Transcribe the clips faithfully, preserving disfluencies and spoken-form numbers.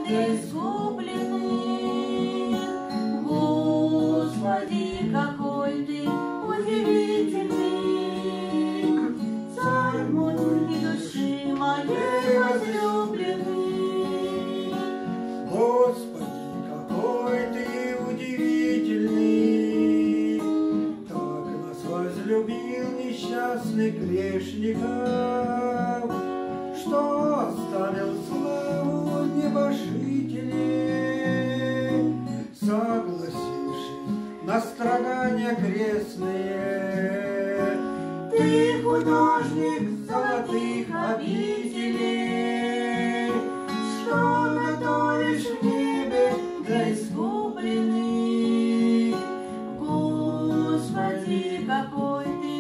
для изгубленных. Господи, какой ты удивительный, Царь мой и души моей возлюбленный. Господи, какой ты удивительный, так нас возлюбил несчастных грешников, что оставил славу небожителей, согласившись на страдания крестные. Ты художник золотых обителей, что готовишь в небе Для изгубленных. Господи, какой ты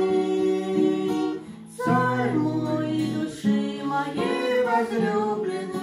удивительный, Царь мой и души моей возлюбленный.